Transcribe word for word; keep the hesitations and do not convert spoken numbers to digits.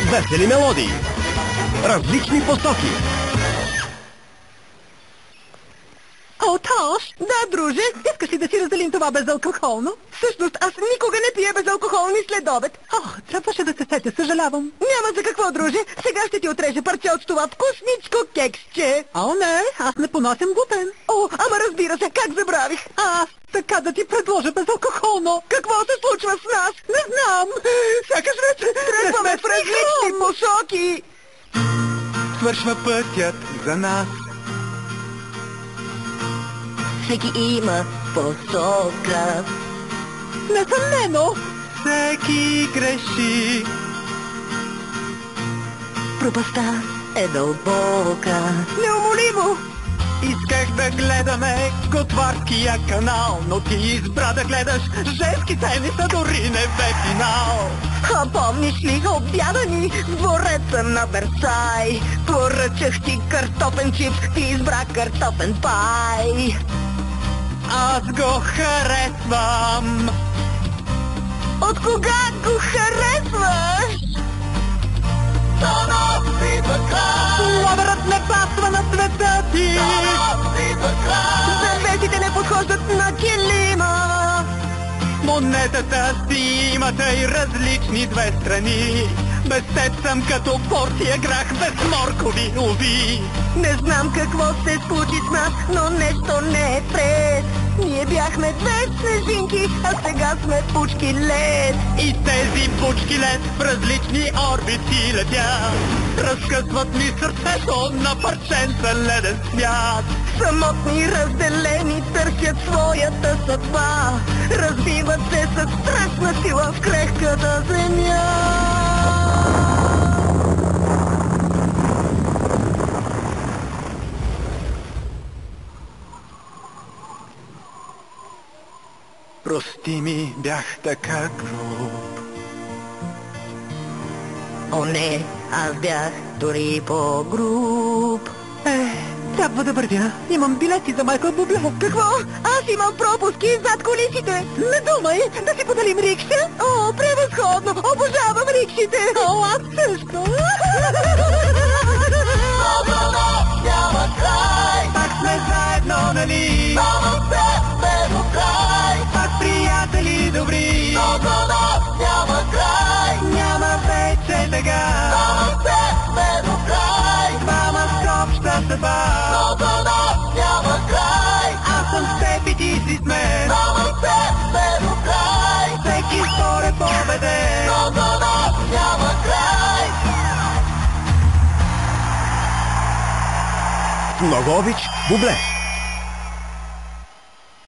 Весели мелодии. Различни посоки. О, Тош! Да, друже, искаш ли да си разделим това безалкохолно? Всъщност, аз никога не пия безалкохолни следобед. О, трябваше да се сетя, съжалявам. Няма за какво, друже. Сега ще ти отрежа парче от това вкусничко кексче. О, не, аз не понасям глутен. О, ама разбира се, как забравих. Аз така да ти предложа безалкохолно. Какво се случва с нас? Не знам. Сякаш вече тръгваме в различни посоки. Свършва пътят за нас. Всеки има посока. Несъмнено. Всеки греши. Пропаста е дълбока. Неумолимо. Исках да гледаме готварския канал, но ти избра да гледаш женски тениса, дори не бе финал. А помниш ли обяда ни в двореца на Версай? Поръчах ти картофен чипс, ти избра картофен пай. Аз го харесвам. От кога го харесваш? Дано си за край. Лавърът не пасва на света ти. Дано си за край. Завесите не подхождат на килима. Монетата си имате и различни две страни. Без теб съм като порция грах без моркови, уви. Не знам какво се случи с нас, но нещо не е пред. Ние бяхме две снежинки, а сега сме пучки лед. И тези пучки лед в различни орбити летят. Разкъсват ми сърцето на парченца леден свят. Самотни, разделени, търсят своята съдба. Разбиват се със страшна сила в крехката земя. Прости ми, бях така груб. О, не, аз бях дори по-груб. Е, трябва да вървя. Имам билети за Майкъл Бубле. Какво? Аз имам пропуски зад колисите. Не думай, да си поделим рикша. О, превъзходно! Обожавам рикшите. О, аз също. Няма край. Пак сме заедно, нали? Само се до край. Пак приятели добри. Много няма край. Няма вече тега. Само се до край. Двама с обща съдба. Много няма край. Аз съм с теб и ти си с мен. Само се до край. Всеки спор е победен. Много няма край. С много обич, Бубле.